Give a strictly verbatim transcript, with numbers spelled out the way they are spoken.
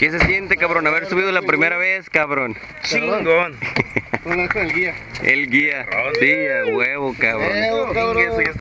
¿Qué se siente, cabrón, haber subido la primera vez, cabrón? Chingón. Con el guía. El guía. Sí, a huevo, cabrón. Huevo, cabrón.